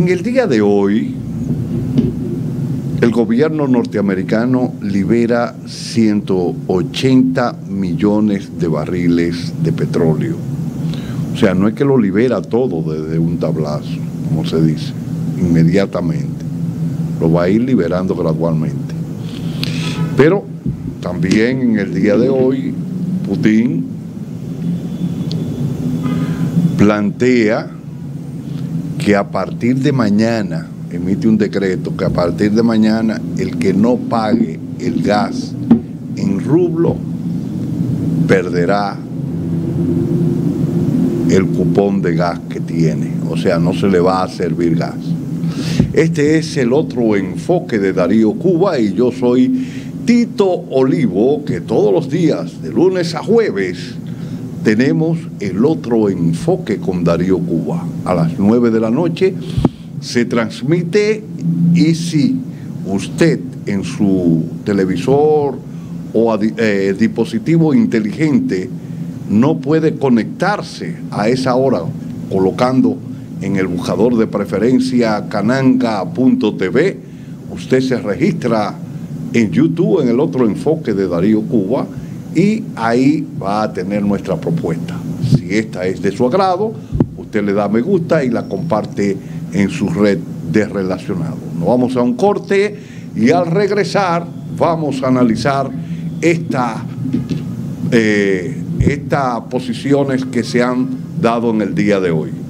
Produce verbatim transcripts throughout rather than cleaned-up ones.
el día de hoy, el gobierno norteamericano libera ciento ochenta millones de barriles de petróleo. O sea, no es que lo libera todo desde un tablazo, como se dice, inmediatamente. Lo va a ir liberando gradualmente. Pero también en el día de hoy, Putin plantea que a partir de mañana, emite un decreto que a partir de mañana el que no pague el gas en rublo perderá el cupón de gas que tiene, o sea, no se le va a servir gas. Este es el otro enfoque de Darío Cuba y yo soy Tito Olivo, que todos los días, de lunes a jueves, tenemos el otro enfoque con Darío Cuba. A las nueve de la noche se transmite y si usted en su televisor o eh, dispositivo inteligente no puede conectarse a esa hora colocando en el buscador de preferencia cananga punto t v, usted se registra en YouTube en el otro enfoque de Darío Cuba y ahí va a tener nuestra propuesta. Si esta es de su agrado, usted le da me gusta y la comparte en su red de relacionados. Nos vamos a un corte y al regresar vamos a analizar esta, eh, estas posiciones que se han dado en el día de hoy.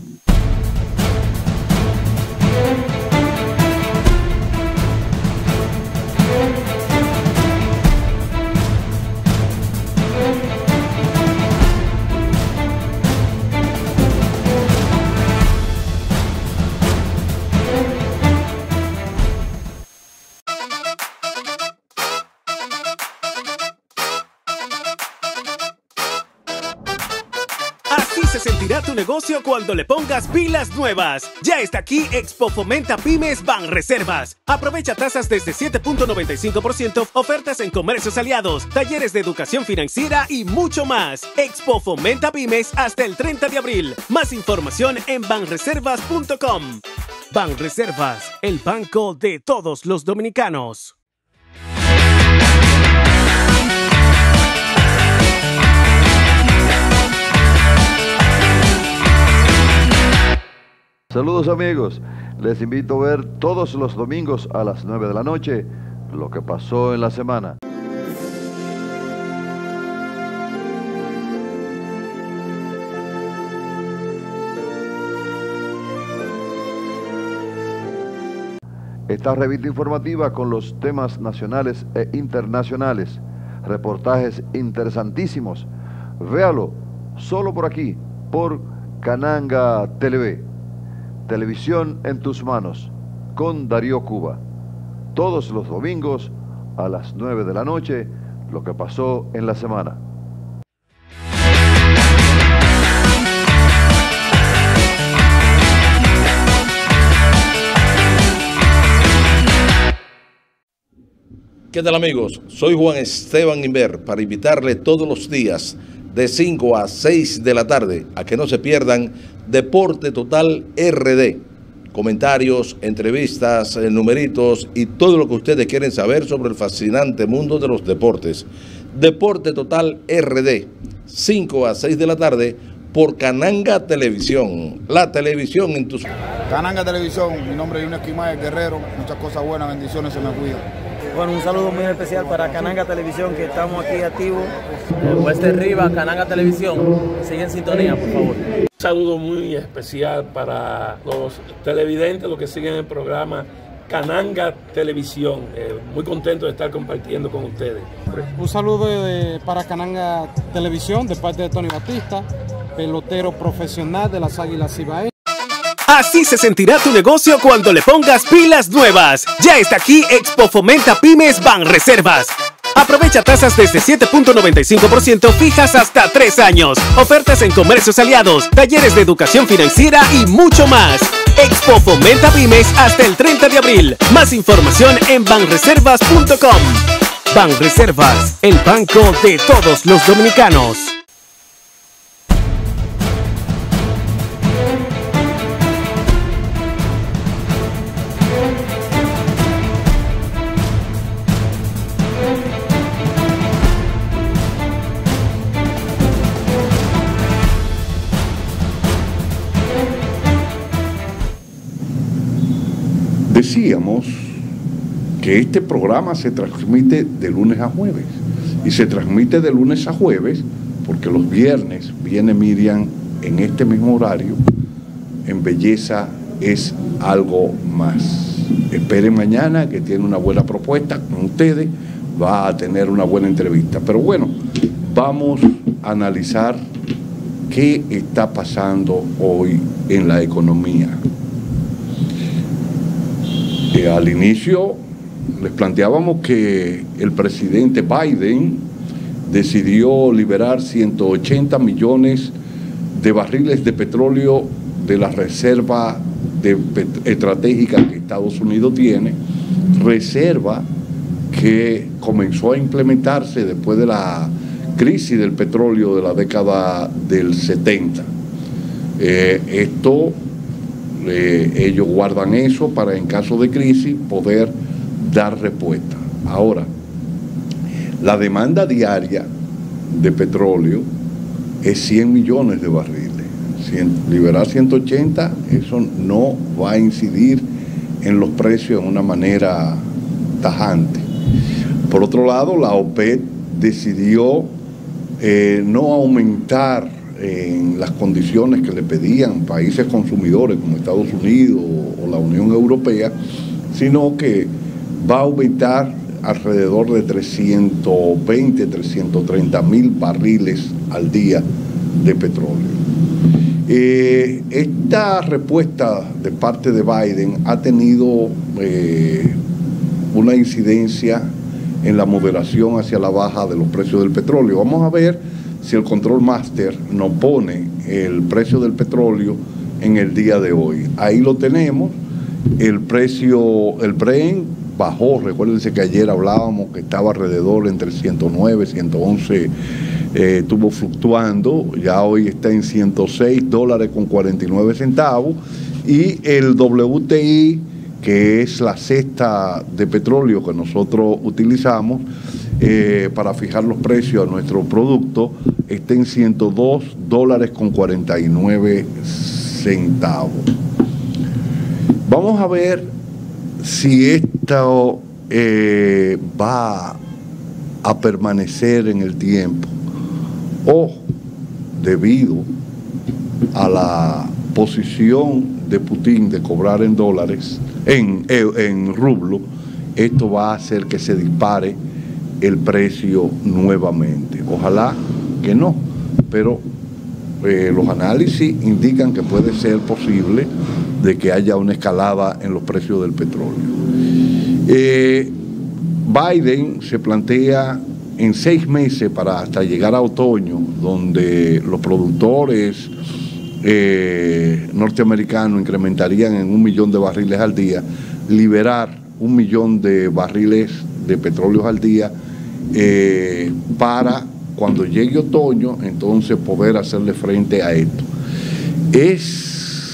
Se sentirá tu negocio cuando le pongas pilas nuevas. Ya está aquí Expo Fomenta Pymes Banreservas. Aprovecha tasas desde siete punto noventa y cinco por ciento, ofertas en comercios aliados, talleres de educación financiera y mucho más. Expo Fomenta Pymes hasta el treinta de abril. Más información en banreservas punto com. Banreservas, el banco de todos los dominicanos. Saludos amigos, les invito a ver todos los domingos a las nueve de la noche lo que pasó en la semana. Esta revista informativa con los temas nacionales e internacionales, reportajes interesantísimos, véalo solo por aquí, por Cananga Televé. Televisión en tus manos, con Darío Cuba. Todos los domingos a las nueve de la noche, lo que pasó en la semana. ¿Qué tal amigos? Soy Juan Esteban Inver para invitarle todos los días de cinco a seis de la tarde a que no se pierdan Deporte Total R D. Comentarios, entrevistas, numeritos y todo lo que ustedes quieren saber sobre el fascinante mundo de los deportes. Deporte Total R D, cinco a seis de la tarde por Cananga Televisión. La televisión en tus... Cananga Televisión, mi nombre es Junior Esquimal Guerrero, muchas cosas buenas, bendiciones, se me cuida. Bueno, un saludo muy especial para Cananga Televisión, que estamos aquí activos. Wester Rivas, Cananga Televisión, sigue en sintonía, por favor. Un saludo muy especial para los televidentes, los que siguen el programa Cananga Televisión. Eh, muy contento de estar compartiendo con ustedes. Un saludo de, para Cananga Televisión, de parte de Tony Batista, pelotero profesional de las Águilas Cibaeñas. Así se sentirá tu negocio cuando le pongas pilas nuevas. Ya está aquí Expo Fomenta Pymes Banreservas. Aprovecha tasas desde siete punto noventa y cinco por ciento fijas hasta tres años. Ofertas en comercios aliados, talleres de educación financiera y mucho más. Expo Fomenta Pymes hasta el treinta de abril. Más información en banreservas punto com. Banreservas, el banco de todos los dominicanos. Decíamos que este programa se transmite de lunes a jueves, y se transmite de lunes a jueves porque los viernes viene Miriam en este mismo horario en Belleza es Algo Más. Esperen mañana, que tiene una buena propuesta con ustedes, va a tener una buena entrevista. Pero bueno, vamos a analizar qué está pasando hoy en la economía. Eh, al inicio les planteábamos que el presidente Biden decidió liberar ciento ochenta millones de barriles de petróleo de la reserva de estratégica que Estados Unidos tiene, reserva que comenzó a implementarse después de la crisis del petróleo de la década del setenta. Eh, esto, eh, ellos guardan eso para en caso de crisis poder dar respuesta. Ahora, la demanda diaria de petróleo es cien millones de barriles. Liberar ciento ochenta, eso no va a incidir en los precios de una manera tajante. Por otro lado, la OPEP decidió eh, no aumentar en las condiciones que le pedían países consumidores como Estados Unidos o la Unión Europea, sino que va a aumentar alrededor de trescientos veinte, trescientos treinta mil barriles al día de petróleo. Eh, esta respuesta de parte de Biden ha tenido eh, una incidencia en la moderación hacia la baja de los precios del petróleo. Vamos a ver si el Control Master nos pone el precio del petróleo en el día de hoy. Ahí lo tenemos, el precio, el Brent bajó, recuérdense que ayer hablábamos que estaba alrededor entre ciento nueve, ciento once, eh, estuvo fluctuando, ya hoy está en ciento seis dólares con cuarenta y nueve centavos, y el W T I, que es la cesta de petróleo que nosotros utilizamos eh, para fijar los precios a nuestro producto, está en ciento dos dólares con cuarenta y nueve centavos. Vamos a ver si esto eh, va a permanecer en el tiempo o, debido a la posición de Putin de cobrar en dólares, en, en rublo, esto va a hacer que se dispare el precio nuevamente. Ojalá que no, pero eh, los análisis indican que puede ser posible de que haya una escalada en los precios del petróleo. Eh, Biden se plantea en seis meses para hasta llegar a otoño, donde los productores eh, norteamericanos incrementarían en un millón de barriles al día, liberar un millón de barriles de petróleo al día eh, para cuando llegue otoño, entonces poder hacerle frente a esto. Es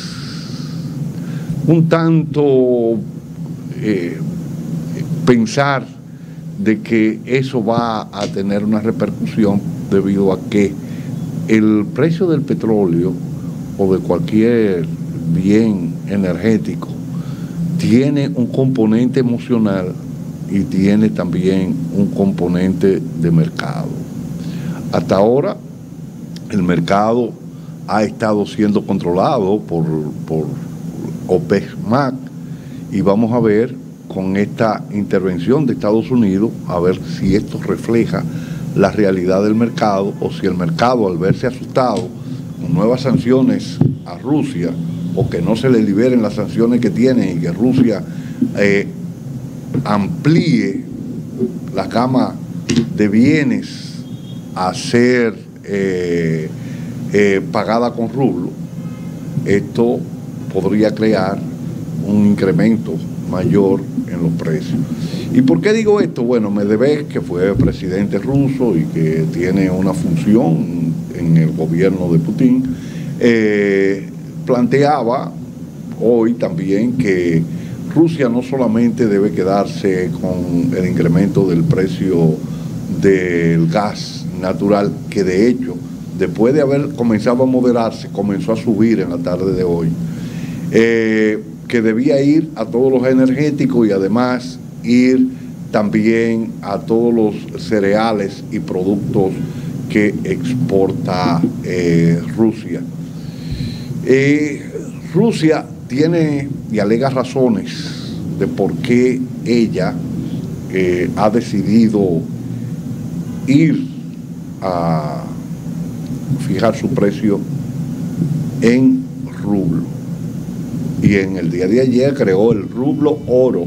un tanto eh, pensar de que eso va a tener una repercusión debido a que el precio del petróleo o de cualquier bien energético tiene un componente emocional y tiene también un componente de mercado. Hasta ahora el mercado ha estado siendo controlado por, por OPEC más, y vamos a ver con esta intervención de Estados Unidos, a ver si esto refleja la realidad del mercado, o si el mercado, al verse asustado con nuevas sanciones a Rusia, o que no se le liberen las sanciones que tiene y que Rusia eh, amplíe la gama de bienes a ser eh, eh, pagada con rublo, esto podría crear un incremento mayor en los precios. ¿Y por qué digo esto? Bueno, Medvedev, que fue presidente ruso y que tiene una función en el gobierno de Putin, eh, planteaba hoy también que Rusia no solamente debe quedarse con el incremento del precio del gas natural, que de hecho, después de haber comenzado a moderarse, comenzó a subir en la tarde de hoy, eh, que debía ir a todos los energéticos y además ir también a todos los cereales y productos que exporta eh, Rusia. Eh, Rusia tiene y alega razones de por qué ella eh, ha decidido ir a fijar su precio en rublo. Y en el día de ayer creó el rublo oro.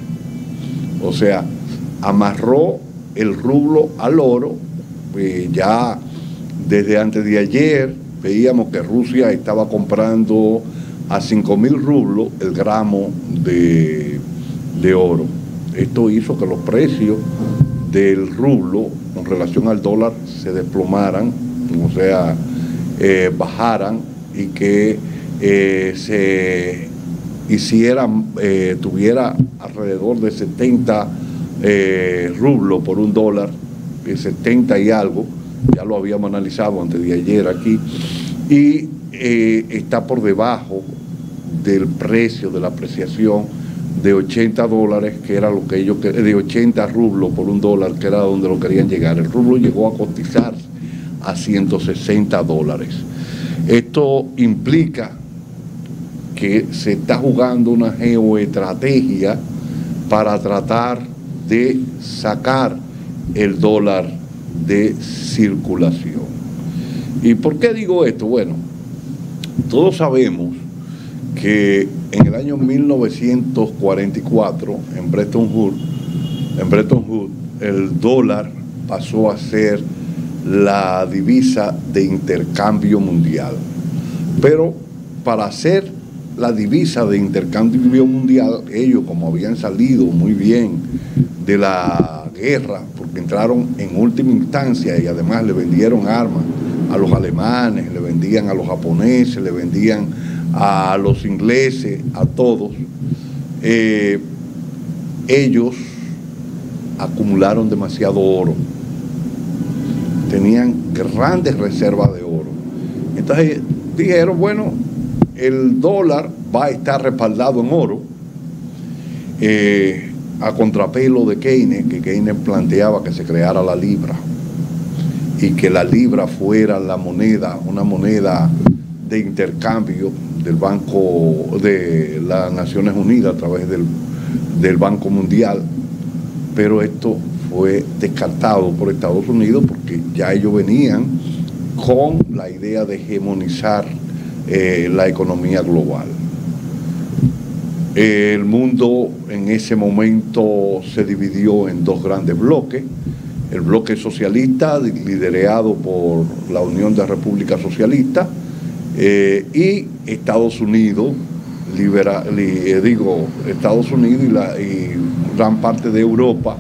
O sea, amarró el rublo al oro. Eh, ya desde antes de ayer veíamos que Rusia estaba comprando a cinco mil rublos el gramo de, de oro. Esto hizo que los precios del rublo con relación al dólar se desplomaran, o sea, eh, bajaran y que eh, se hiciera, eh, tuviera alrededor de setenta eh, rublos por un dólar, setenta y algo, ya lo habíamos analizado antes de ayer aquí, y eh, está por debajo del precio de la apreciación de ochenta dólares, que era lo que ellos, de ochenta rublos por un dólar, que era donde lo querían llegar. El rublo llegó a cotizar a ciento sesenta dólares. Esto implica que se está jugando una geoestrategia para tratar de sacar el dólar de circulación. ¿Y por qué digo esto? Bueno, todos sabemos que en el año mil novecientos cuarenta y cuatro, en Bretton Woods, en Bretton Woods, el dólar pasó a ser la divisa de intercambio mundial. Pero para hacer la divisa de intercambio mundial, ellos, como habían salido muy bien de la guerra, porque entraron en última instancia y además le vendieron armas a los alemanes, le vendían a los japoneses, le vendían a los ingleses, a todos, eh, ellos acumularon demasiado oro, tenían grandes reservas de oro. Entonces dijeron, bueno, el dólar va a estar respaldado en oro, eh, a contrapelo de Keynes, que Keynes planteaba que se creara la libra y que la libra fuera la moneda, una moneda de intercambio del Banco de las Naciones Unidas a través del, del Banco Mundial, pero esto fue descartado por Estados Unidos porque ya ellos venían con la idea de hegemonizar eh, la economía global. El mundo en ese momento se dividió en dos grandes bloques: el bloque socialista, liderado por la Unión de Repúblicas Socialistas, eh, y Estados Unidos, libera, li, eh, digo, Estados Unidos y, la, y gran parte de Europa,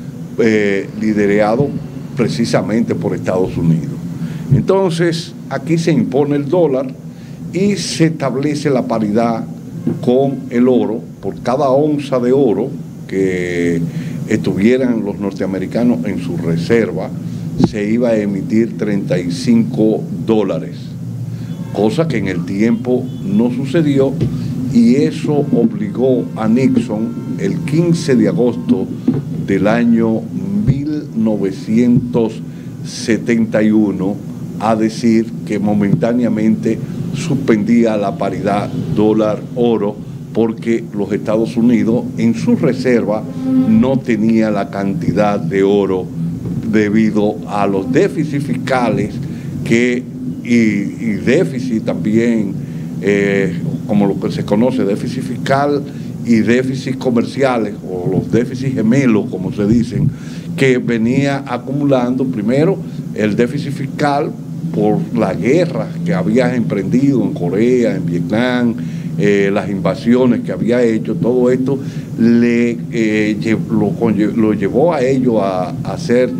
eh, liderado precisamente por Estados Unidos. Entonces, aquí se impone el dólar y se establece la paridad con el oro. Por cada onza de oro que estuvieran los norteamericanos en su reserva, se iba a emitir treinta y cinco dólares, cosa que en el tiempo no sucedió, y eso obligó a Nixon el quince de agosto del año mil novecientos setenta y uno a decir que momentáneamente suspendía la paridad dólar-oro porque los Estados Unidos en su reserva no tenía la cantidad de oro debido a los déficits fiscales que, y, y déficit también, eh, como lo que se conoce, déficit fiscal y déficits comerciales, o los déficits gemelos, como se dicen, que venía acumulando primero el déficit fiscal por la guerra que había emprendido en Corea, en Vietnam, eh, las invasiones que había hecho. Todo esto le, eh, lo, lo llevó a ellos a, a hacer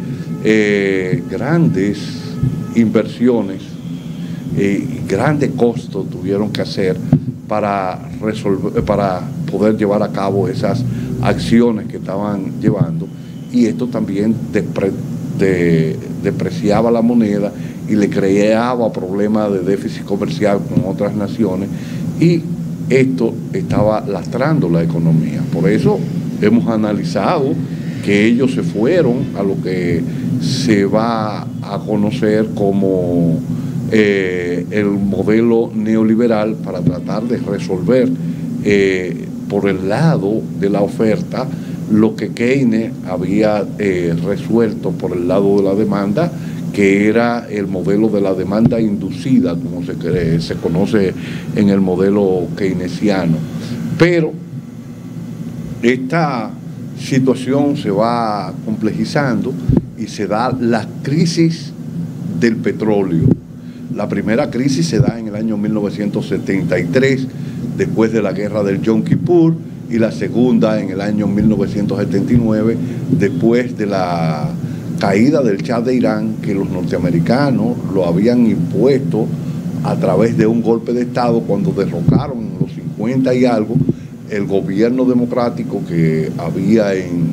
eh, grandes inversiones eh, y grandes costos tuvieron que hacer para, resolver, para poder llevar a cabo esas acciones que estaban llevando, y esto también depre, de, depreciaba la moneda y le creaba problemas de déficit comercial con otras naciones, y esto estaba lastrando la economía. Por eso hemos analizado que ellos se fueron a lo que se va a conocer como eh, el modelo neoliberal para tratar de resolver eh, por el lado de la oferta lo que Keynes había eh, resuelto por el lado de la demanda, que era el modelo de la demanda inducida, como se, cree, se conoce en el modelo keynesiano. Pero esta situación se va complejizando y se da la crisis del petróleo. La primera crisis se da en el año mil novecientos setenta y tres, después de la guerra del Yom Kippur, y la segunda en el año mil novecientos setenta y nueve, después de la caída del Shah de Irán, que los norteamericanos lo habían impuesto a través de un golpe de Estado cuando derrocaron en los cincuenta y algo el gobierno democrático que había en,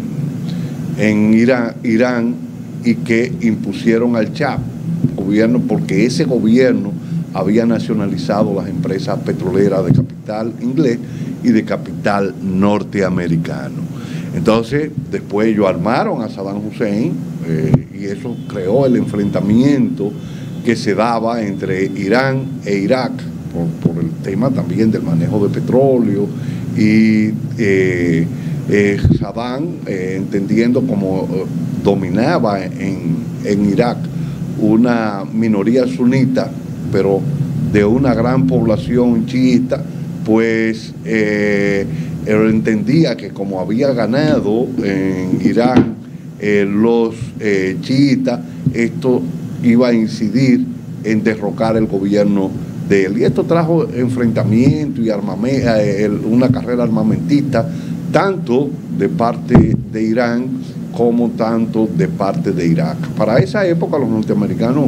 en Irán, Irán y que impusieron al Shah, gobierno, porque ese gobierno había nacionalizado las empresas petroleras de capital inglés y de capital norteamericano. Entonces, después ellos armaron a Saddam Hussein eh, y eso creó el enfrentamiento que se daba entre Irán e Irak por, por el tema también del manejo de petróleo y eh, eh, Saddam, eh, entendiendo como eh, dominaba en, en Irak una minoría sunita, pero de una gran población chiita, pues eh, él entendía que como había ganado en Irán eh, los eh, chiitas, esto iba a incidir en derrocar el gobierno de él. Y esto trajo enfrentamiento y armamento, eh, una carrera armamentista, tanto de parte de Irán como tanto de parte de Irak. Para esa época los norteamericanos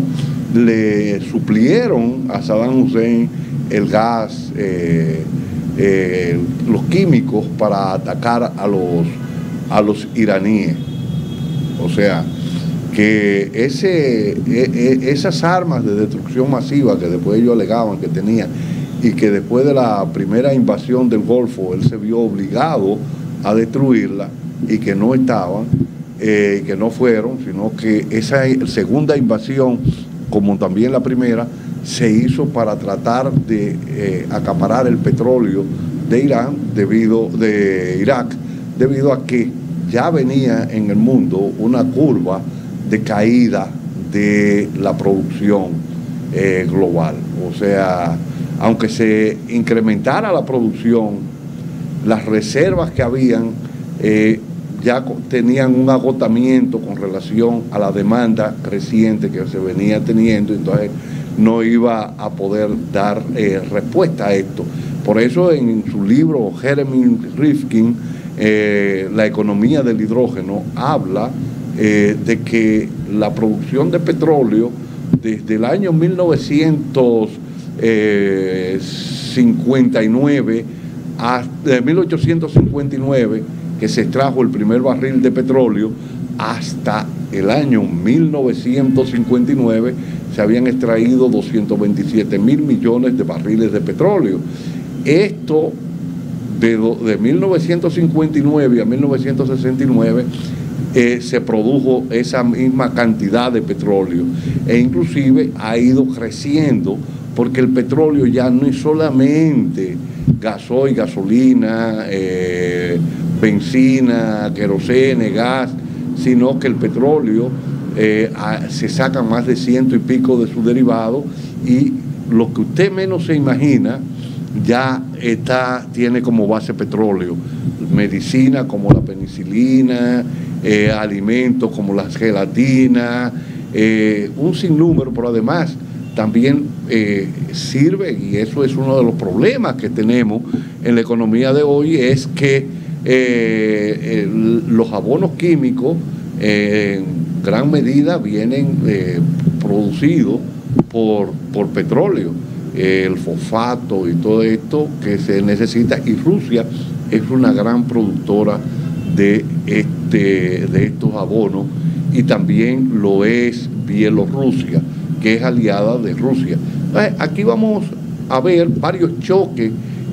le suplieron a Saddam Hussein el gas, eh, eh, los químicos para atacar a los, a los iraníes. O sea, que ese, e, e, esas armas de destrucción masiva que después ellos alegaban que tenían y que después de la primera invasión del Golfo él se vio obligado a destruirla y que no estaban, eh, que no fueron, sino que esa segunda invasión, como también la primera, se hizo para tratar de eh, acaparar el petróleo de Irán, debido, de Irak, debido a que ya venía en el mundo una curva de caída de la producción eh, global. O sea, aunque se incrementara la producción, las reservas que habían eh, ya tenían un agotamiento con relación a la demanda creciente que se venía teniendo, entonces no iba a poder dar eh, respuesta a esto. Por eso en su libro Jeremy Rifkin, eh, La economía del hidrógeno, habla eh, de que la producción de petróleo desde el año mil novecientos cincuenta y nueve hasta mil ochocientos cincuenta y nueve, que se extrajo el primer barril de petróleo, hasta el año mil novecientos cincuenta y nueve se habían extraído doscientos veintisiete mil millones de barriles de petróleo. Esto de, de mil novecientos cincuenta y nueve a mil novecientos sesenta y nueve eh, se produjo esa misma cantidad de petróleo e inclusive ha ido creciendo, porque el petróleo ya no es solamente gasoil, gasolina, eh, benzina, querosene, gas, sino que el petróleo eh, a, se sacan más de ciento y pico de sus derivados, y lo que usted menos se imagina ya está, tiene como base petróleo, medicina como la penicilina, eh, alimentos como las gelatinas, eh, un sinnúmero, pero además también eh, sirve, y eso es uno de los problemas que tenemos en la economía de hoy, es que eh, el, los abonos químicos eh, en gran medida vienen eh, producidos por, por petróleo, eh, el fosfato y todo esto que se necesita, y Rusia es una gran productora de, este, de estos abonos, y también lo es Bielorrusia, que es aliada de Rusia. Entonces, aquí vamos a ver varios choques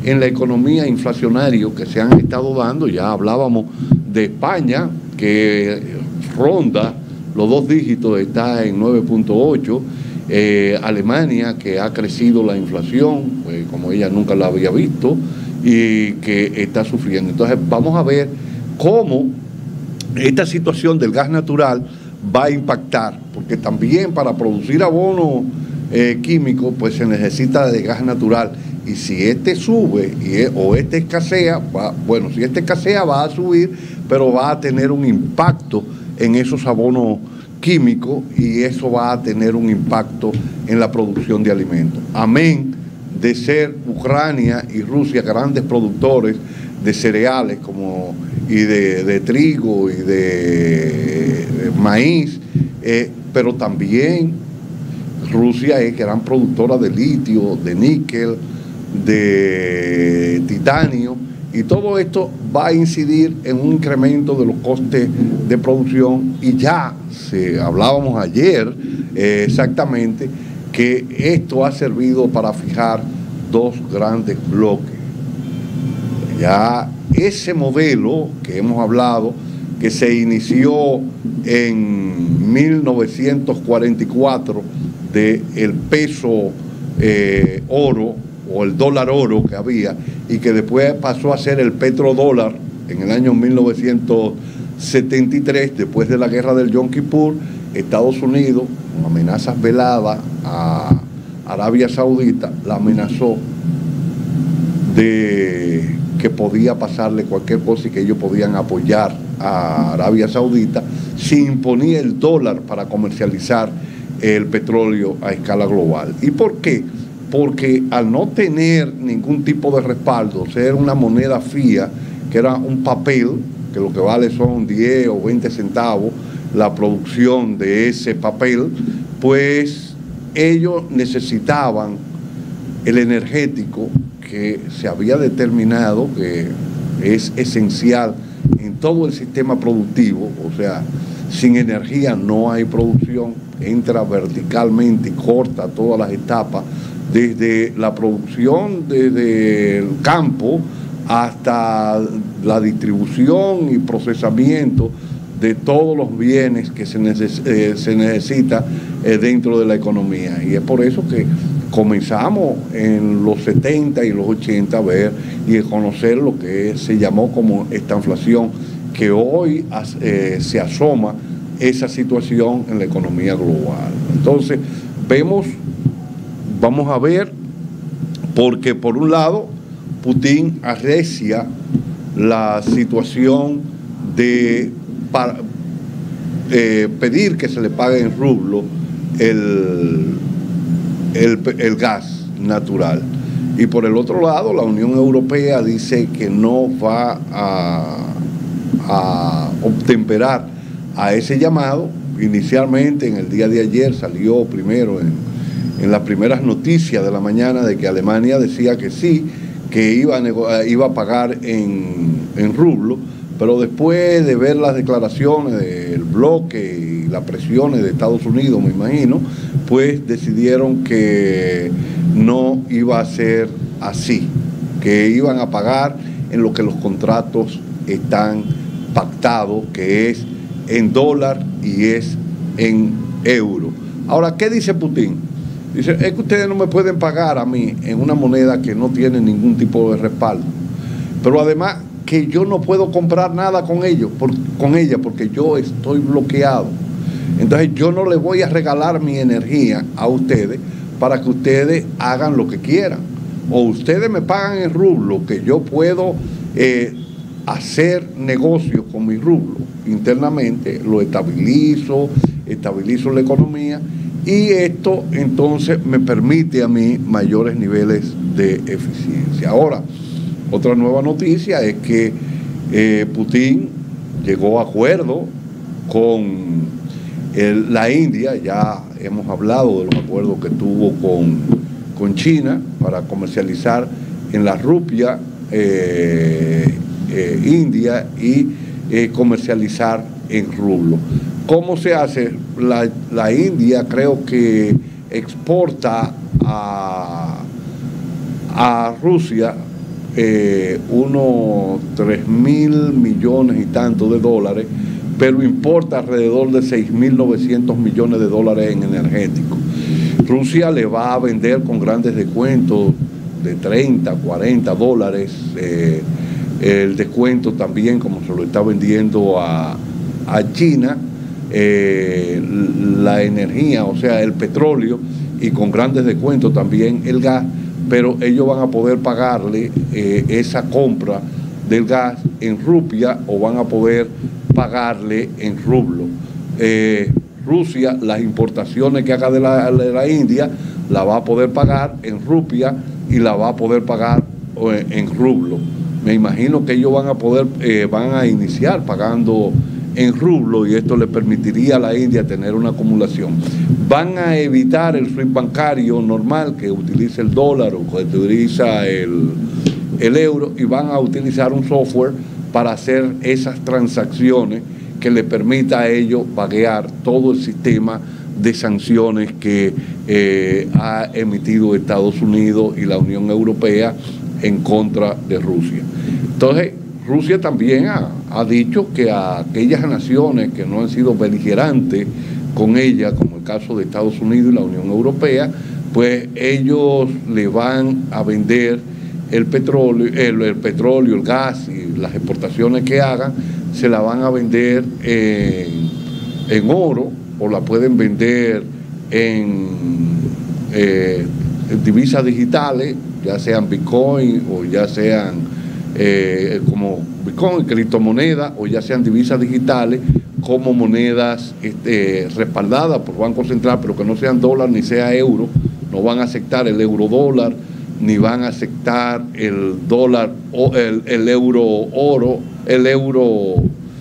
en la economía inflacionario que se han estado dando. Ya hablábamos de España, que ronda los dos dígitos, está en nueve punto ocho. Eh, Alemania, que ha crecido la inflación, pues, como ella nunca la había visto, y que está sufriendo. Entonces vamos a ver cómo esta situación del gas natural va a impactar, porque también para producir abono eh, químico pues se necesita de gas natural, y si este sube y es, o este escasea, va, bueno, si este escasea va a subir, pero va a tener un impacto en esos abonos químicos, y eso va a tener un impacto en la producción de alimentos. Amén de ser Ucrania y Rusia grandes productores de cereales como, y de, de trigo y de, de maíz, eh, pero también Rusia es gran productora de litio, de níquel, de titanio, y todo esto va a incidir en un incremento de los costes de producción. Y ya se, hablábamos ayer eh, exactamente que esto ha servido para fijar dos grandes bloques. Ya ese modelo que hemos hablado, que se inició en mil novecientos cuarenta y cuatro del peso eh, oro o el dólar oro que había, y que después pasó a ser el petrodólar en el año mil novecientos setenta y tres, después de la guerra del Yom Kippur. Estados Unidos, con amenazas veladas a Arabia Saudita, la amenazó de que podía pasarle cualquier cosa y que ellos podían apoyar a Arabia Saudita si imponía el dólar para comercializar el petróleo a escala global. ¿Y por qué? Porque al no tener ningún tipo de respaldo, ser una moneda fía, que era un papel, que lo que vale son diez o veinte centavos, la producción de ese papel, pues ellos necesitaban el energético, que se había determinado que es esencial en todo el sistema productivo. O sea, sin energía no hay producción, entra verticalmente y corta todas las etapas, desde la producción, desde el campo hasta la distribución y procesamiento de todos los bienes que se, neces eh, se necesita eh, dentro de la economía. Y es por eso que comenzamos en los setenta y los ochenta a ver y a conocer lo que se llamó como esta inflación, que hoy eh, se asoma esa situación en la economía global. Entonces vemos, vamos a ver, porque por un lado Putin arrecia la situación de para, eh, pedir que se le pague en rublo el, el, el gas natural, y por el otro lado la Unión Europea dice que no va a, a obtemperar a ese llamado. Inicialmente en el día de ayer salió primero en, en las primeras noticias de la mañana de que Alemania decía que sí, que iba a, iba a pagar en, en rublo, pero después de ver las declaraciones del bloque y las presiones de Estados Unidos, me imagino, pues decidieron que no iba a ser así, que iban a pagar en lo que los contratos están pactados, que es en dólar y es en euro. Ahora, ¿qué dice Putin? Dice, es que ustedes no me pueden pagar a mí en una moneda que no tiene ningún tipo de respaldo, pero además que yo no puedo comprar nada con ellos, por, con ella, porque yo estoy bloqueado. Entonces yo no les voy a regalar mi energía a ustedes para que ustedes hagan lo que quieran. O ustedes me pagan en rublo, que yo puedo eh, hacer negocios con mi rublo internamente, lo estabilizo, estabilizo la economía, y esto entonces me permite a mí mayores niveles de eficiencia. Ahora, otra nueva noticia es que eh, Putin llegó a acuerdo con el, la India. Ya hemos hablado de los acuerdos que tuvo con, con China para comercializar en la rupia eh, eh, india y eh, comercializar en rublo. ¿Cómo se hace? La, la India creo que exporta a, a Rusia eh, unos tres mil millones y tanto de dólares, pero importa alrededor de seis mil novecientos millones de dólares en energéticos. Rusia le va a vender con grandes descuentos de treinta, cuarenta dólares, eh, el descuento también como se lo está vendiendo a, a China, eh, la energía, o sea, el petróleo, y con grandes descuentos también el gas, pero ellos van a poder pagarle eh, esa compra del gas en rupia o van a poder pagarle en rublo. Eh, Rusia, las importaciones que haga de la, de la India, la va a poder pagar en rupia y la va a poder pagar en, en rublo. Me imagino que ellos van a poder, eh, van a iniciar pagando en rublo y esto le permitiría a la India tener una acumulación. Van a evitar el SWIFT bancario normal que utiliza el dólar o que utiliza el, el euro y van a utilizar un software para hacer esas transacciones que le permita a ellos vaguear todo el sistema de sanciones que eh, ha emitido Estados Unidos y la Unión Europea en contra de Rusia. Entonces, Rusia también ha, ha dicho que a aquellas naciones que no han sido beligerantes con ella, como el caso de Estados Unidos y la Unión Europea, pues ellos le van a vender el petróleo, el, el petróleo, el gas y las exportaciones que hagan, se la van a vender en, en oro o la pueden vender en, eh, en divisas digitales, ya sean Bitcoin o ya sean eh, como Bitcoin, criptomonedas, o ya sean divisas digitales como monedas este, respaldadas por Banco Central, pero que no sean dólar ni sea euro. No van a aceptar el euro dólar, ni van a aceptar el dólar, o el, el euro oro, el euro,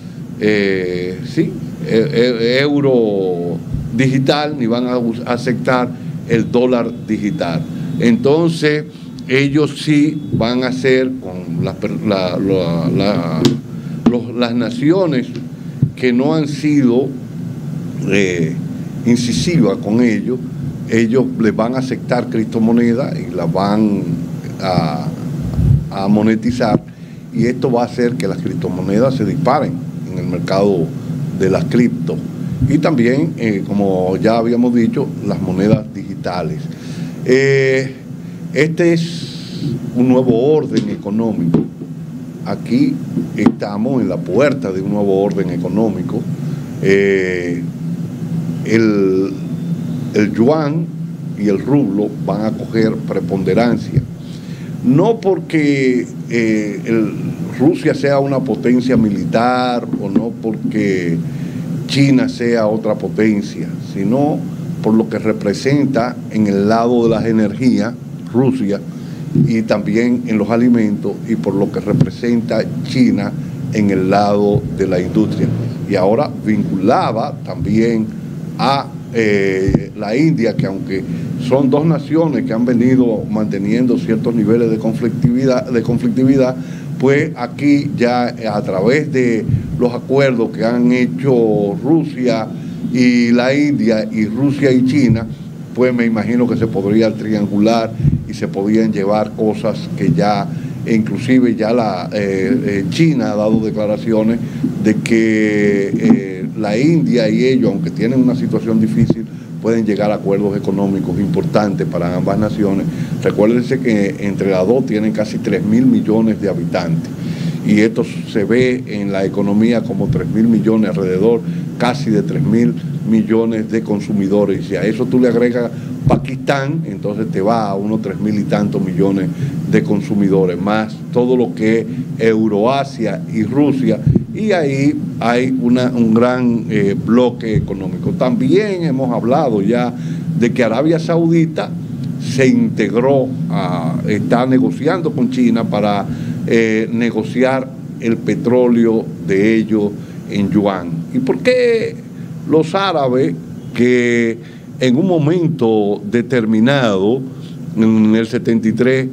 eh, sí, el, el euro digital, ni van a aceptar el dólar digital. Entonces, ellos sí van a hacer con la, la, la, la, los, las naciones que no han sido eh, incisivas con ellos, ellos les van a aceptar criptomonedas y las van a, a monetizar, y esto va a hacer que las criptomonedas se disparen en el mercado de las cripto y también, eh, como ya habíamos dicho, las monedas digitales. Eh, este es un nuevo orden económico. Aquí estamos en la puerta de un nuevo orden económico. Eh, el El yuan y el rublo van a coger preponderancia. No porque eh, el, Rusia sea una potencia militar o no porque China sea otra potencia, sino por lo que representa en el lado de las energías, Rusia, y también en los alimentos, y por lo que representa China en el lado de la industria. Y ahora vinculaba también a Eh, la India, que aunque son dos naciones que han venido manteniendo ciertos niveles de conflictividad, de conflictividad, pues aquí ya a través de los acuerdos que han hecho Rusia y la India y Rusia y China, pues me imagino que se podría triangular y se podían llevar cosas que ya, inclusive ya la eh, eh, China ha dado declaraciones de que eh, la India y ellos, aunque tienen una situación difícil, pueden llegar a acuerdos económicos importantes para ambas naciones. Recuérdense que entre las dos tienen casi tres mil millones de habitantes y esto se ve en la economía como tres mil millones, alrededor casi de tres mil millones de consumidores. Y si a eso tú le agregas Pakistán, entonces te va a unos tres mil y tantos millones de consumidores, más todo lo que es Euroasia y Rusia, y ahí hay una, un gran eh, bloque económico. También hemos hablado ya de que Arabia Saudita se integró, a, está negociando con China para eh, negociar el petróleo de ellos en yuan. ¿Y por qué los árabes, que en un momento determinado, en el setenta y tres,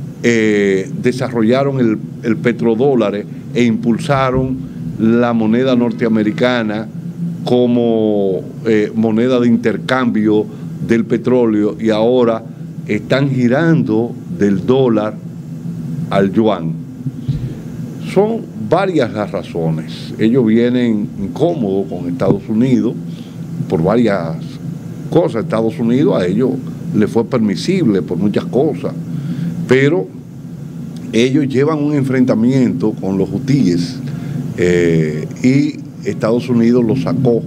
eh, desarrollaron el, el petrodólar e impulsaron la moneda norteamericana como eh, moneda de intercambio del petróleo, y ahora están girando del dólar al yuan. Son varias las razones. Ellos vienen incómodos con Estados Unidos por varias cosas. Estados Unidos a ellos les fue permisible por muchas cosas, pero ellos llevan un enfrentamiento con los hutíes eh, y Estados Unidos lo sacó,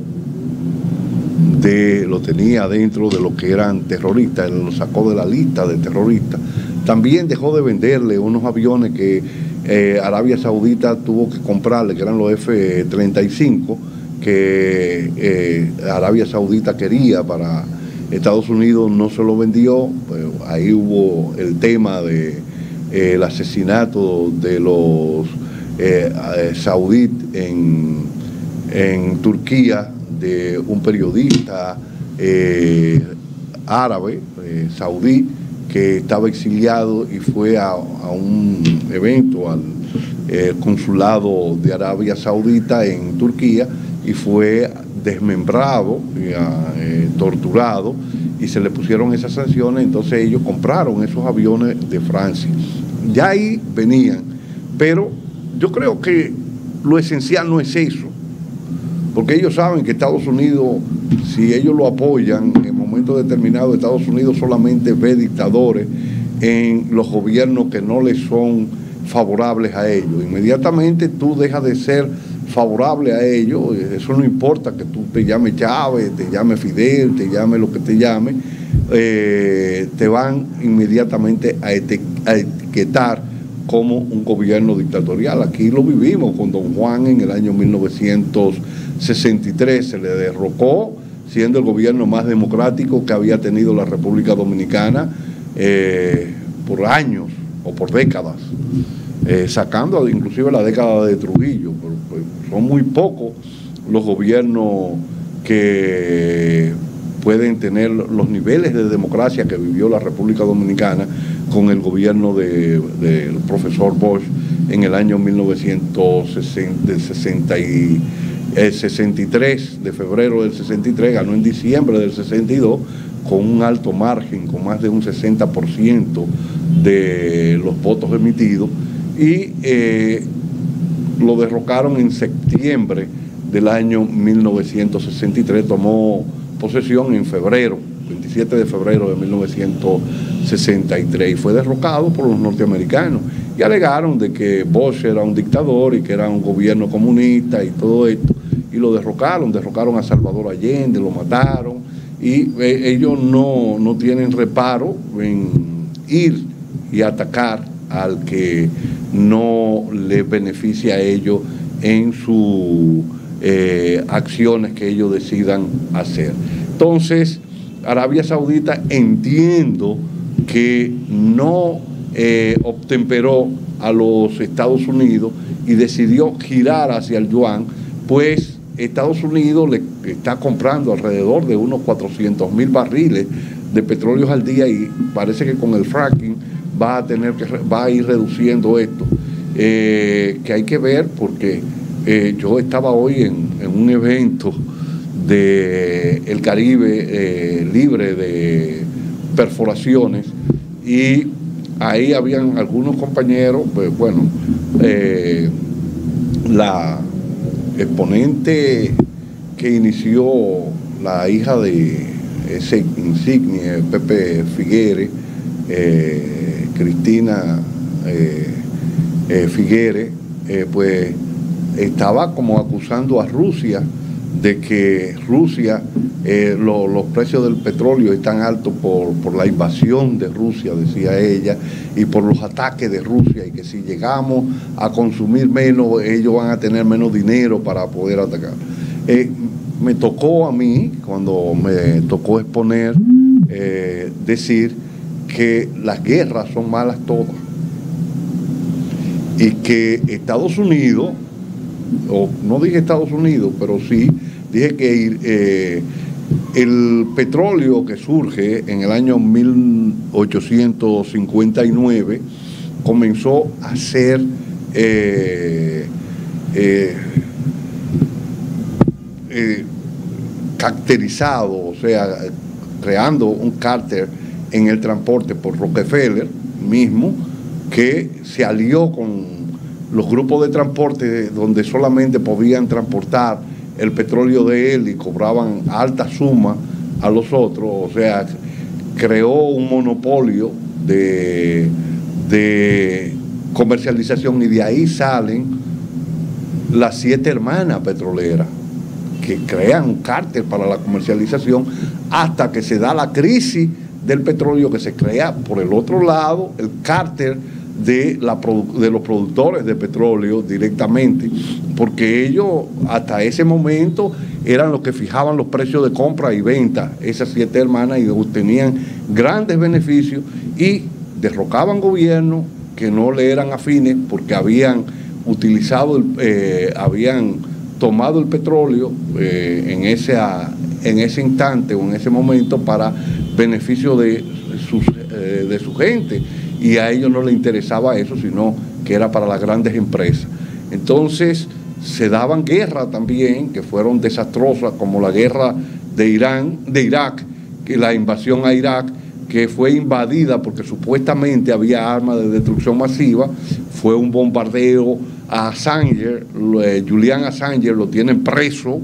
de, lo tenía dentro de lo que eran terroristas, lo sacó de la lista de terroristas. También dejó de venderle unos aviones que eh, Arabia Saudita tuvo que comprarle, que eran los F treinta y cinco, que eh, Arabia Saudita quería para Estados Unidos, no se lo vendió. Pues ahí hubo el tema de eh, el asesinato de los eh, saudíes en, en Turquía, de un periodista eh, árabe, eh, saudí, que estaba exiliado y fue a, a un evento al eh, consulado de Arabia Saudita en Turquía y fue desmembrado, y, eh, torturado, y se le pusieron esas sanciones. Entonces ellos compraron esos aviones de Francia. Ya ahí venían, pero yo creo que lo esencial no es eso, porque ellos saben que Estados Unidos, si ellos lo apoyan en momentos determinados, Estados Unidos solamente ve dictadores en los gobiernos que no les son favorables a ellos. Inmediatamente tú dejas de ser favorable a ellos, eso no importa que tú te llames Chávez, te llames Fidel, te llames lo que te llame, eh, te van inmediatamente a, ete a etiquetar como un gobierno dictatorial. Aquí lo vivimos con Don Juan en el año mil novecientos sesenta y tres, se le derrocó siendo el gobierno más democrático que había tenido la República Dominicana eh, por años o por décadas, eh, sacando inclusive la década de Trujillo. Pues, son muy pocos los gobiernos que pueden tener los niveles de democracia que vivió la República Dominicana con el gobierno del de, de profesor Bosch en el año mil novecientos sesenta y tres, de febrero del sesenta y tres, ganó en diciembre del sesenta y dos con un alto margen, con más de un sesenta por ciento de los votos emitidos, y eh, lo derrocaron en septiembre del año mil novecientos sesenta y tres, tomó posesión en febrero, veintisiete de febrero de mil novecientos sesenta y tres, y fue derrocado por los norteamericanos, y alegaron de que Bosch era un dictador y que era un gobierno comunista y todo esto, y lo derrocaron, derrocaron a Salvador Allende, lo mataron, y eh, ellos no, no tienen reparo en ir y atacar al que no les beneficia a ellos en sus eh, acciones que ellos decidan hacer. Entonces, Arabia Saudita, entiendo que no eh, obtemperó a los Estados Unidos y decidió girar hacia el yuan, pues Estados Unidos le está comprando alrededor de unos cuatrocientos mil barriles de petróleo al día, y parece que con el fracking va a tener que va a ir reduciendo esto, eh, que hay que ver, porque eh, yo estaba hoy en, en un evento de el Caribe eh, libre de perforaciones, y ahí habían algunos compañeros, pues bueno, eh, la exponente que inició, la hija de ese insigne Pepe Figuere, eh, Cristina eh, eh, Figuere, eh, pues estaba como acusando a Rusia de que Rusia, eh, lo, los precios del petróleo están altos por, por la invasión de Rusia, decía ella, y por los ataques de Rusia, y que si llegamos a consumir menos, ellos van a tener menos dinero para poder atacar. Eh, me tocó a mí, cuando me tocó exponer, eh, decir que las guerras son malas todas, y que Estados Unidos, o no dije Estados Unidos, pero sí dije que eh, el petróleo que surge en el año mil ochocientos cincuenta y nueve comenzó a ser eh, eh, eh, caracterizado, o sea, creando un cártel en el transporte por Rockefeller mismo, que se alió con los grupos de transporte donde solamente podían transportar el petróleo de él y cobraban alta suma a los otros, o sea, creó un monopolio de, de comercialización, y de ahí salen las siete hermanas petroleras que crean un cártel para la comercialización, hasta que se da la crisis del petróleo, que se crea por el otro lado el cártel de, la, de los productores de petróleo directamente, porque ellos hasta ese momento eran los que fijaban los precios de compra y venta, esas siete hermanas, y obtenían grandes beneficios y derrocaban gobiernos que no le eran afines, porque habían utilizado, el, eh, habían tomado el petróleo eh, en, ese, en ese instante o en ese momento para beneficio de, sus, eh, de su gente, y a ellos no les interesaba eso, sino que era para las grandes empresas. Entonces se daban guerras también que fueron desastrosas, como la guerra de Irán, de Irak, que la invasión a Irak, que fue invadida porque supuestamente había armas de destrucción masiva. Fue un bombardeo a Assange, eh, Julian Assange lo tienen preso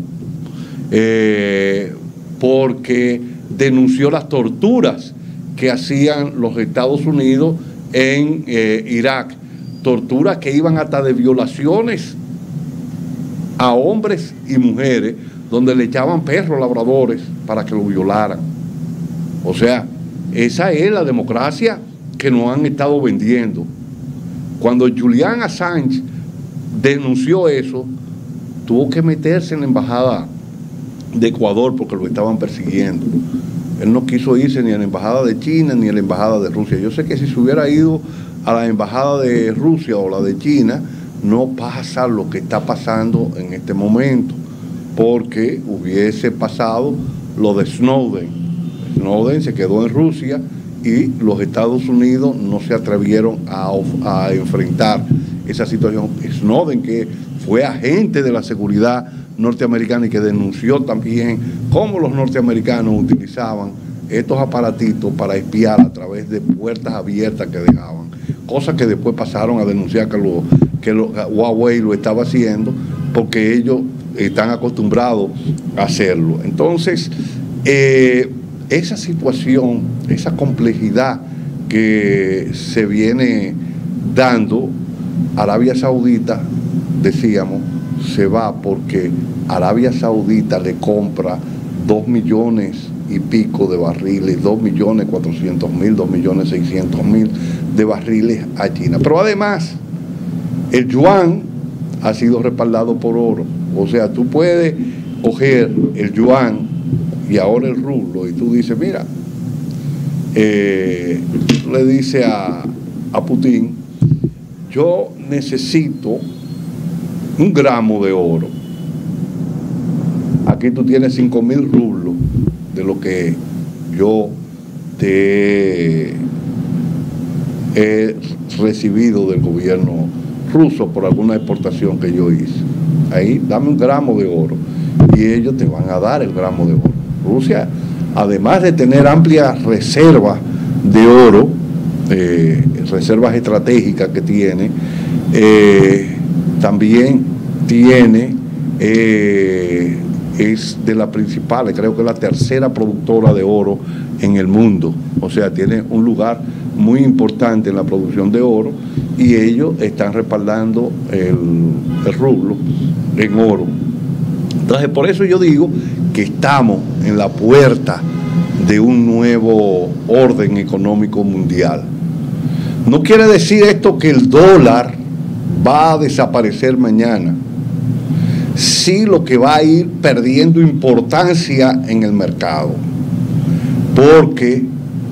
eh, porque denunció las torturas que hacían los Estados Unidos en eh, Irak, torturas que iban hasta de violaciones a hombres y mujeres, donde le echaban perros labradores para que lo violaran. O sea, esa es la democracia que nos han estado vendiendo. Cuando Julian Assange denunció eso, tuvo que meterse en la embajada de Ecuador porque lo estaban persiguiendo. Él no quiso irse ni a la embajada de China ni a la embajada de Rusia. Yo sé que si se hubiera ido a la embajada de Rusia o la de China, no pasa lo que está pasando en este momento, porque hubiese pasado lo de Snowden. Snowden se quedó en Rusia y los Estados Unidos no se atrevieron a, a enfrentar esa situación. Snowden, que fue agente de la seguridad norteamericana y que denunció también cómo los norteamericanos utilizaban estos aparatitos para espiar a través de puertas abiertas que dejaban, cosas que después pasaron a denunciar que, lo, que lo, Huawei lo estaba haciendo, porque ellos están acostumbrados a hacerlo. Entonces, eh, esa situación, esa complejidad que se viene dando, Arabia Saudita, decíamos, se va porque Arabia Saudita le compra dos millones y pico de barriles, dos millones cuatrocientos mil, dos millones seiscientos mil de barriles a China. Pero además, el yuan ha sido respaldado por oro. O sea, tú puedes coger el yuan y ahora el rublo, y tú dices, mira, eh, le dice a, a Putin, yo necesito un gramo de oro. Aquí tú tienes cinco mil rublos de lo que yo te he recibido del gobierno ruso por alguna exportación que yo hice. Ahí, dame un gramo de oro, y ellos te van a dar el gramo de oro. Rusia, además de tener amplias reservas de oro, eh, reservas estratégicas que tiene, eh, también tiene, eh, es de las principales, creo que es la tercera productora de oro en el mundo. O sea, tiene un lugar muy importante en la producción de oro, y ellos están respaldando el, el rublo en oro. Entonces, por eso yo digo que estamos en la puerta de un nuevo orden económico mundial. No quiere decir esto que el dólar va a desaparecer mañana. Sí, lo que va a ir perdiendo importancia en el mercado, porque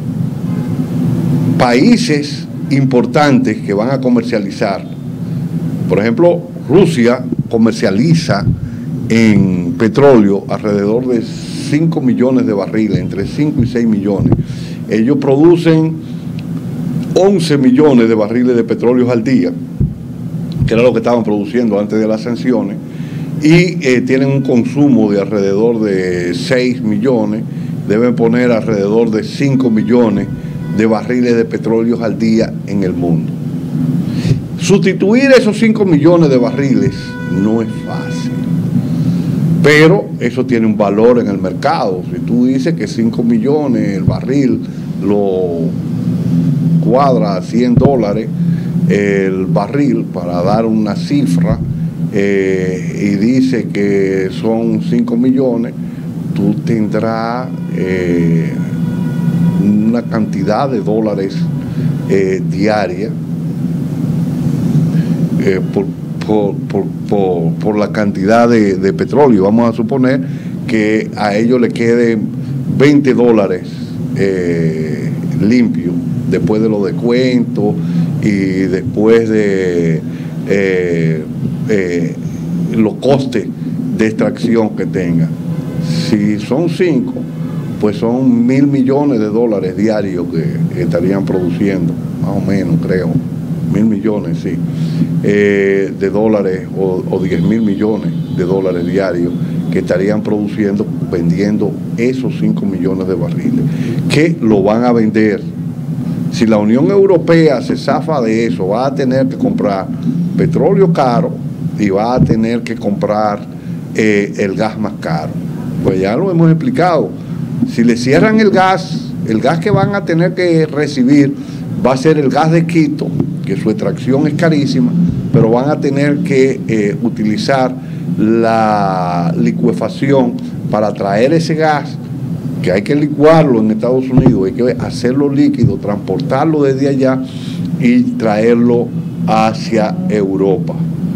países importantes que van a comercializar, por ejemplo, Rusia comercializa en petróleo alrededor de cinco millones de barriles, entre cinco y seis millones. Ellos producen once millones de barriles de petróleo al día, que era lo que estaban produciendo antes de las sanciones, y eh, tienen un consumo de alrededor de seis millones, deben poner alrededor de cinco millones de barriles de petróleo al día en el mundo. Sustituir esos cinco millones de barriles no es fácil, pero eso tiene un valor en el mercado. Si tú dices que cinco millones, el barril lo cuadra a cien dólares el barril, para dar una cifra, eh, y dice que son cinco millones, tú tendrás eh, una cantidad de dólares eh, diaria eh, por, por, por, por, por la cantidad de, de petróleo. Vamos a suponer que a ellos le queden veinte dólares eh, limpios después de los descuentos y después de eh, eh, los costes de extracción que tenga. Si son cinco, pues son mil millones de dólares diarios que estarían produciendo, más o menos, creo, mil millones, sí, eh, de dólares o, o diez mil millones de dólares diarios que estarían produciendo, vendiendo esos cinco millones de barriles, que lo van a vender. Si la Unión Europea se zafa de eso, va a tener que comprar petróleo caro y va a tener que comprar eh, el gas más caro. Pues ya lo hemos explicado. Si le cierran el gas, el gas que van a tener que recibir va a ser el gas de Quito, que su extracción es carísima, pero van a tener que eh, utilizar la licuefacción para traer ese gas, que hay que licuarlo en Estados Unidos, hay que hacerlo líquido, transportarlo desde allá y traerlo hacia Europa.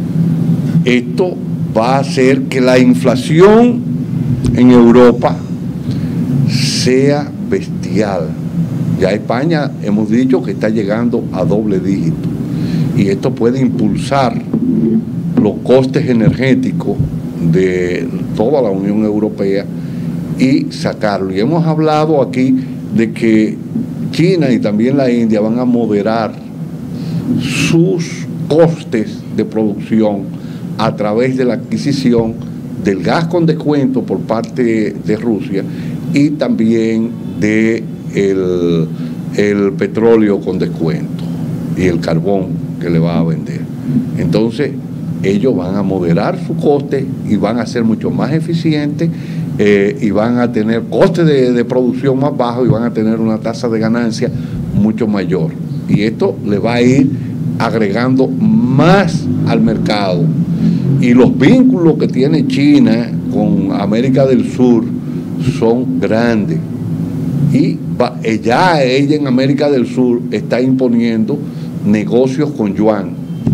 Esto va a hacer que la inflación en Europa sea bestial. Ya España hemos dicho que está llegando a doble dígito, y esto puede impulsar los costes energéticos de toda la Unión Europea y sacarlo. Y hemos hablado aquí de que China y también la India van a moderar sus costes de producción a través de la adquisición del gas con descuento por parte de Rusia y también de el, el petróleo con descuento y el carbón que le va a vender. Entonces ellos van a moderar su coste y van a ser mucho más eficientes, eh, y van a tener costes de, de producción más bajos y van a tener una tasa de ganancia mucho mayor. Y esto le va a ir agregando más al mercado. Y los vínculos que tiene China con América del Sur son grandes. Y va, ya ella en América del Sur está imponiendo negocios con yuan.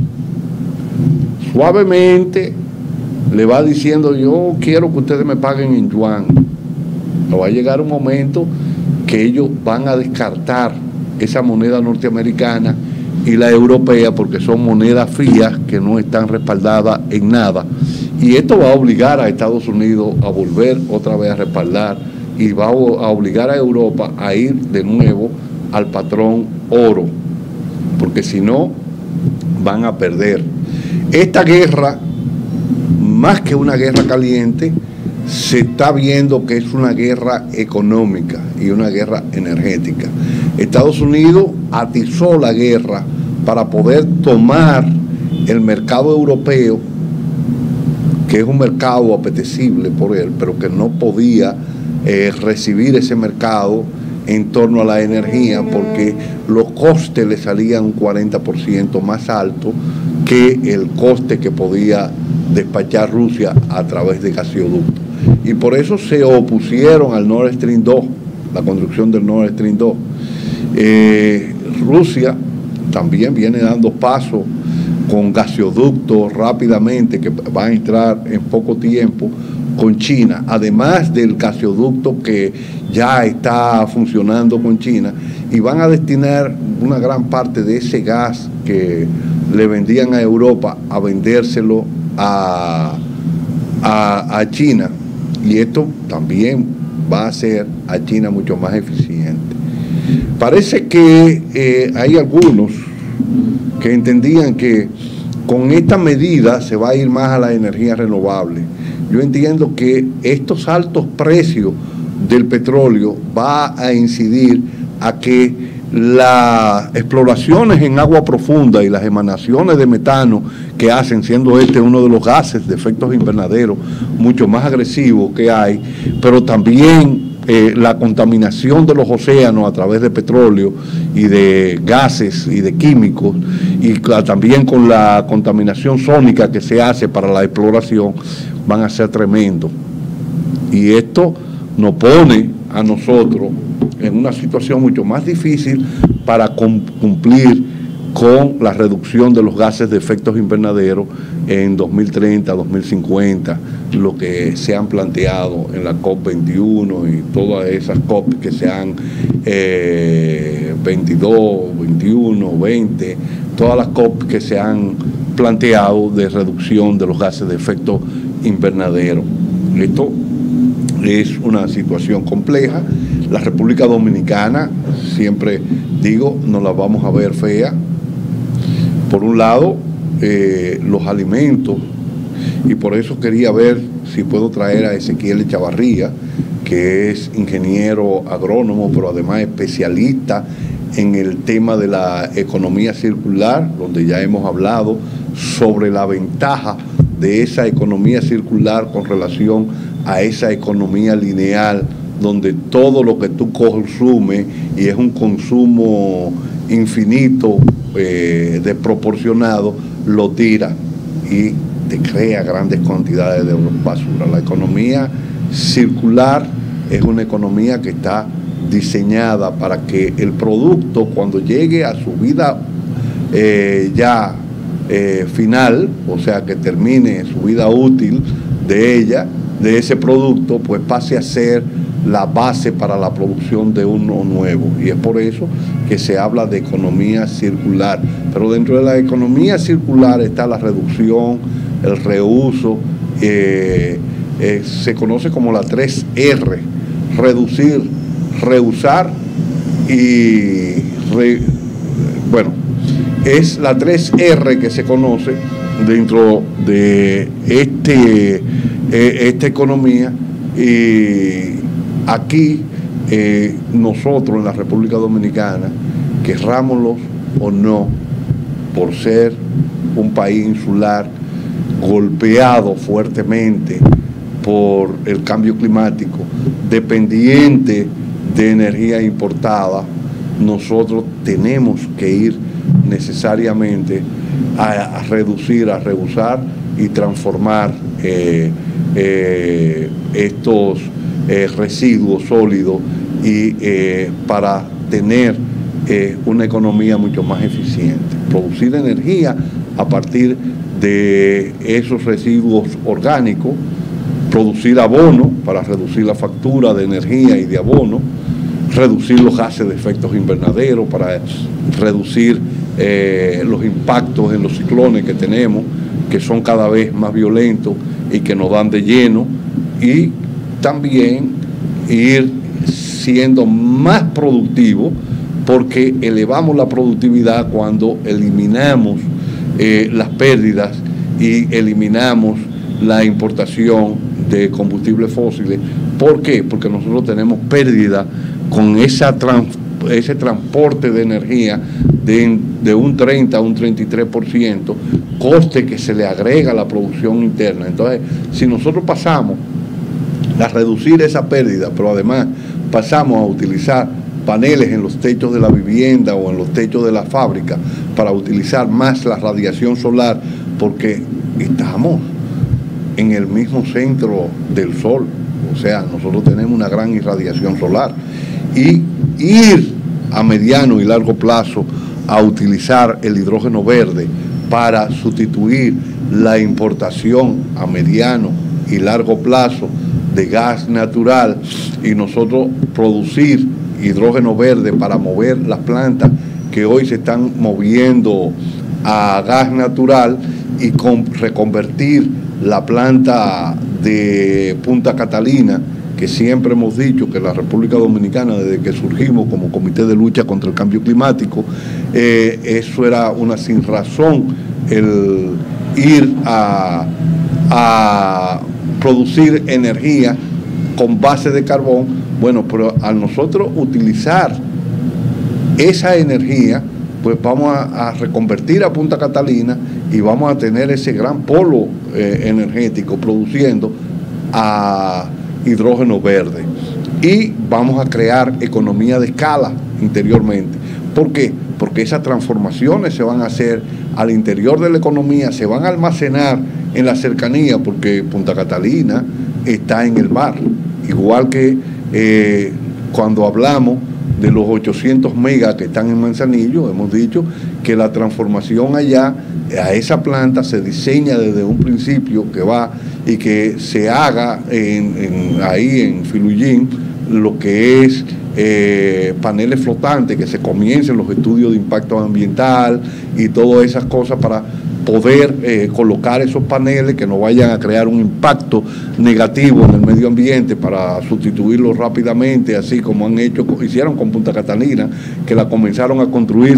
Suavemente le va diciendo: yo quiero que ustedes me paguen en yuan. No va a llegar un momento que ellos van a descartar esa moneda norteamericana y la europea, porque son monedas frías que no están respaldadas en nada. Y esto va a obligar a Estados Unidos a volver otra vez a respaldar, y va a obligar a Europa a ir de nuevo al patrón oro, porque si no van a perder. Esta guerra, más que una guerra caliente, se está viendo que es una guerra económica y una guerra energética. Estados Unidos atizó la guerra para poder tomar el mercado europeo, que es un mercado apetecible por él, pero que no podía eh, recibir ese mercado en torno a la energía, porque los costes le salían un cuarenta por ciento más alto que el coste que podía despachar Rusia a través de gasoductos. Y por eso se opusieron al Nord Stream dos, la construcción del Nord Stream dos. Eh, Rusia también viene dando paso con gasoductos rápidamente, que van a entrar en poco tiempo con China, además del gasoducto que ya está funcionando con China, y van a destinar una gran parte de ese gas que le vendían a Europa a vendérselo a, a, a China, y esto también va a hacer a China mucho más eficiente. Parece que eh, hay algunos que entendían que con esta medida se va a ir más a la energía renovable. Yo entiendo que estos altos precios del petróleo va a incidir a que las exploraciones en agua profunda y las emanaciones de metano que hacen, siendo este uno de los gases de efectos invernaderos mucho más agresivos que hay, pero también eh, la contaminación de los océanos a través de petróleo y de gases y de químicos, y también con la contaminación sónica que se hace para la exploración, van a ser tremendos. Y esto nos pone a nosotros en una situación mucho más difícil para cumplir con la reducción de los gases de efectos invernaderos en dos mil treinta, dos mil cincuenta, lo que se han planteado en la COP veintiuno y todas esas COP que se han eh, veintidós, veintiuno, veinte, todas las COP que se han planteado de reducción de los gases de efecto invernadero. Esto es una situación compleja. La República Dominicana, siempre digo, no la vamos a ver fea. Por un lado, eh, los alimentos, y por eso quería ver si puedo traer a Ezequiel Chavarría, que es ingeniero agrónomo, pero además especialista en el tema de la economía circular, donde ya hemos hablado sobre la ventaja de esa economía circular con relación a esa economía lineal, donde todo lo que tú consumes, y es un consumo infinito, eh, desproporcionado, lo tira y te crea grandes cantidades de basura. La economía circular es una economía que está diseñada para que el producto, cuando llegue a su vida eh, ya eh, final, o sea, que termine su vida útil de ella, de ese producto, pues pase a ser la base para la producción de uno nuevo. Y es por eso que se habla de economía circular. Pero dentro de la economía circular está la reducción, el reuso, eh, eh, se conoce como la tres erre, reducir, reusar y, re, bueno, es la tres erre que se conoce dentro de este, eh, esta economía. Y aquí eh, nosotros en la República Dominicana, querrámoslo o no, por ser un país insular golpeado fuertemente por el cambio climático, dependiente de energía importada, nosotros tenemos que ir necesariamente a, a reducir, a rehusar y transformar eh, eh, estos eh, residuos sólidos y eh, para tener eh, una economía mucho más eficiente. Producir energía a partir de esos residuos orgánicos, producir abono para reducir la factura de energía y de abono, reducir los gases de efectos invernaderos para reducir eh, los impactos en los ciclones que tenemos, que son cada vez más violentos y que nos dan de lleno, y también ir siendo más productivos, porque elevamos la productividad cuando eliminamos eh, las pérdidas y eliminamos la importación de combustibles fósiles. ¿Por qué? Porque nosotros tenemos pérdida con esa trans, ese transporte de energía de, de un treinta a un treinta y tres por ciento, coste que se le agrega a la producción interna. Entonces, si nosotros pasamos a reducir esa pérdida, pero además pasamos a utilizar paneles en los techos de la vivienda o en los techos de la fábrica para utilizar más la radiación solar, porque estamos en el mismo centro del sol, o sea, nosotros tenemos una gran irradiación solar, y ir a mediano y largo plazo a utilizar el hidrógeno verde para sustituir la importación a mediano y largo plazo de gas natural, y nosotros producir hidrógeno verde para mover las plantas que hoy se están moviendo a gas natural, y con, reconvertir la planta de Punta Catalina, que siempre hemos dicho que la República Dominicana, desde que surgimos como Comité de Lucha contra el Cambio Climático, eh, eso era una sinrazón, el ir a, a producir energía con base de carbón. Bueno, pero al nosotros utilizar esa energía pues vamos a, a reconvertir a Punta Catalina y vamos a tener ese gran polo eh, energético produciendo a hidrógeno verde. Y vamos a crear economía de escala interiormente. ¿Por qué? Porque esas transformaciones se van a hacer al interior de la economía, se van a almacenar en la cercanía, porque Punta Catalina está en el mar. Igual que eh, cuando hablamos de los ochocientos megas que están en Manzanillo, hemos dicho que la transformación allá, a esa planta, se diseña desde un principio que va y que se haga en, en, ahí en Filullín lo que es eh, paneles flotantes, que se comiencen los estudios de impacto ambiental y todas esas cosas para poder eh, colocar esos paneles que no vayan a crear un impacto negativo en el medio ambiente, para sustituirlos rápidamente, así como han hecho, hicieron con Punta Catalina, que la comenzaron a construir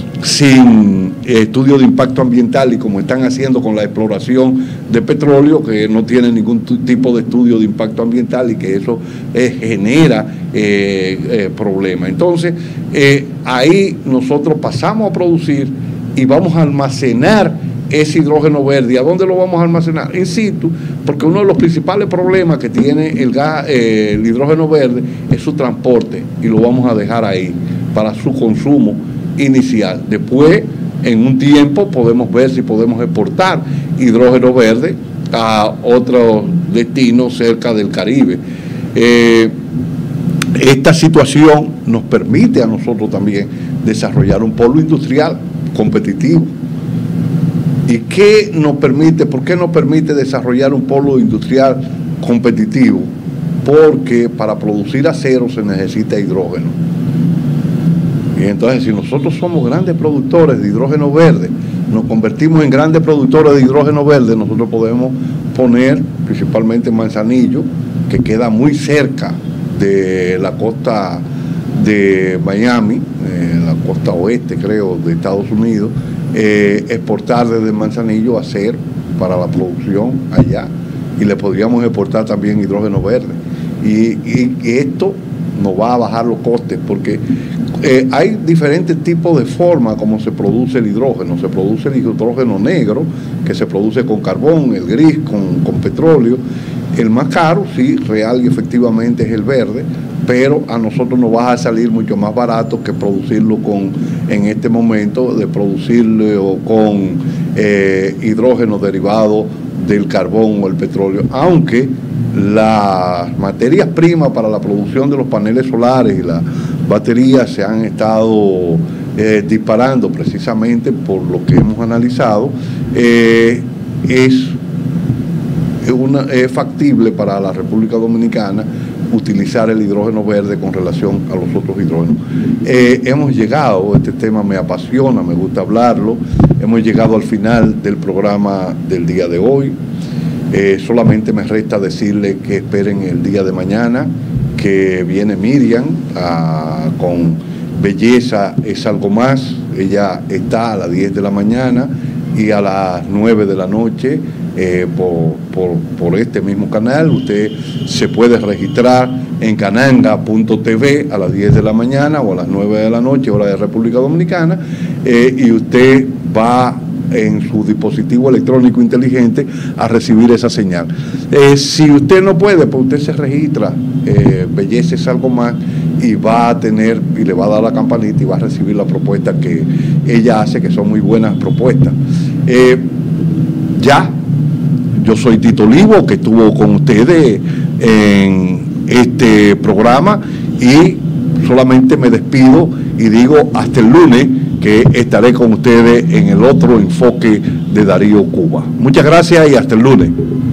sin eh, estudio de impacto ambiental, y como están haciendo con la exploración de petróleo, que no tiene ningún tipo de estudio de impacto ambiental, y que eso eh, genera eh, eh, problemas. Entonces, eh, ahí nosotros pasamos a producir y vamos a almacenar ese hidrógeno verde. ¿A dónde lo vamos a almacenar? In situ, porque uno de los principales problemas que tiene el, gas, eh, el hidrógeno verde es su transporte, y lo vamos a dejar ahí para su consumo inicial. Después, en un tiempo, podemos ver si podemos exportar hidrógeno verde a otros destinos cerca del Caribe. Eh, esta situación nos permite a nosotros también desarrollar un polo industrial competitivo. ¿Y qué nos permite? ¿Por qué nos permite desarrollar un polo industrial competitivo? Porque para producir acero se necesita hidrógeno. Y entonces, si nosotros somos grandes productores de hidrógeno verde, nos convertimos en grandes productores de hidrógeno verde, nosotros podemos poner, principalmente en Manzanillo, que queda muy cerca de la costa de Miami, eh, la costa oeste, creo, de Estados Unidos, eh, exportar desde Manzanillo acero para la producción allá, y le podríamos exportar también hidrógeno verde. Y, y, y esto nos va a bajar los costes, porque eh, hay diferentes tipos de formas como se produce el hidrógeno. Se produce el hidrógeno negro, que se produce con carbón, el gris con, con petróleo. El más caro, sí, real y efectivamente, es el verde, pero a nosotros nos va a salir mucho más barato que producirlo con, en este momento, de producirlo con eh, hidrógeno derivado del carbón o el petróleo, aunque las materias primas para la producción de los paneles solares y las baterías se han estado eh, disparando precisamente por lo que hemos analizado. Eh, es, una, es factible para la República Dominicana utilizar el hidrógeno verde con relación a los otros hidrógenos. Eh, hemos llegado, este tema me apasiona, me gusta hablarlo, hemos llegado al final del programa del día de hoy. Eh, solamente me resta decirle que esperen el día de mañana, que viene Miriam a, con Belleza es algo más. Ella está a las diez de la mañana y a las nueve de la noche eh, por, por, por este mismo canal. Usted se puede registrar en cananga punto t v a las diez de la mañana o a las nueve de la noche, hora de República Dominicana, eh, y usted va en su dispositivo electrónico inteligente a recibir esa señal. Eh, si usted no puede, pues usted se registra, eh, Belleza es algo más, y va a tener, y le va a dar la campanita y va a recibir la propuesta que ella hace, que son muy buenas propuestas. Eh, ya, yo soy Tito Olivo, que estuvo con ustedes en este programa, y solamente me despido y digo hasta el lunes, que estaré con ustedes en el otro enfoque de Darío Cuba. Muchas gracias y hasta el lunes.